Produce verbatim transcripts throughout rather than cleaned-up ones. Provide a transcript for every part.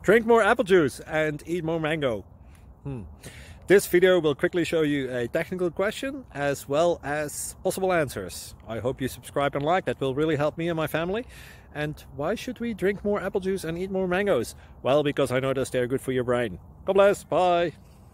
Drink more apple juice and eat more mango. Hmm. This video will quickly show you a technical question as well as possible answers. I hope you subscribe and like, that will really help me and my family. And why should we drink more apple juice and eat more mangoes? Well, because I noticed they're good for your brain. God bless, bye!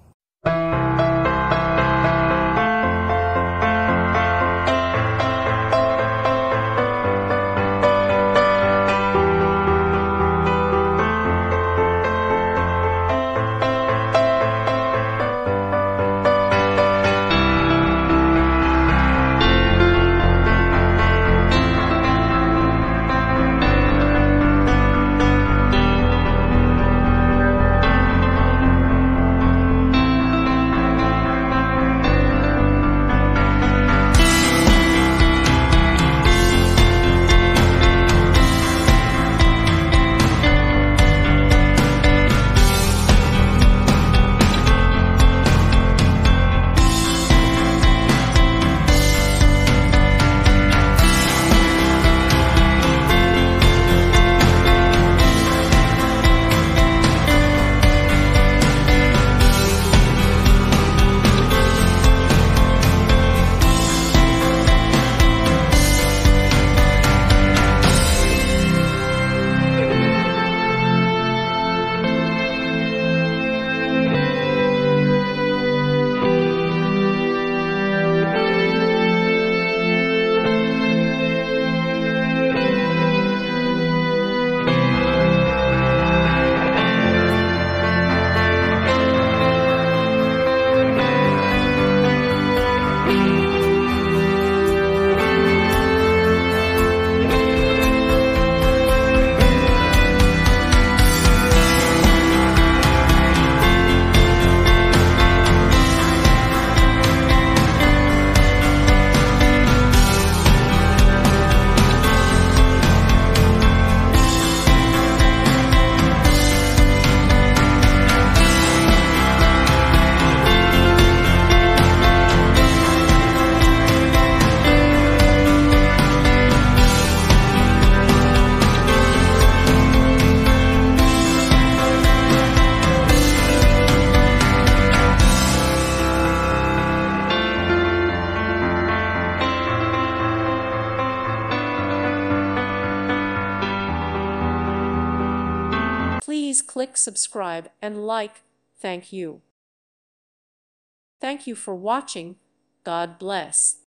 Please click subscribe and like. Thank you. Thank you for watching. God bless.